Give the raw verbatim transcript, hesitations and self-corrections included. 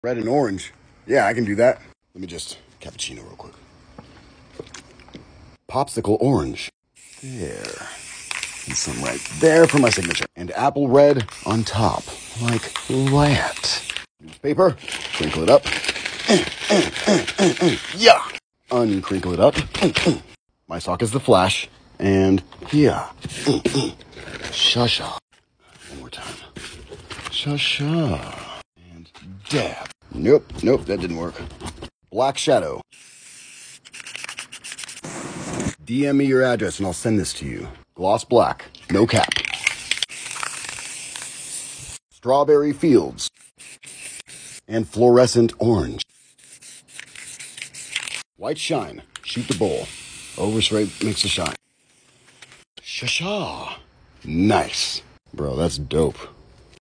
Red and orange. Yeah, I can do that. Let me just cappuccino real quick. Popsicle orange. There. And some right there for my signature. And apple red on top. Like that. Newspaper. Crinkle it up. Yeah. Uncrinkle it up. My sock is the flash. And yeah. Sha-sha. One more time. Sha-sha. And dab. Nope, nope, that didn't work. Black shadow. D M me your address and I'll send this to you. Gloss black. No cap. Strawberry fields. And fluorescent orange. White shine. Shoot the bowl. Overspray makes a shine. Sha-sha. Nice. Bro, that's dope.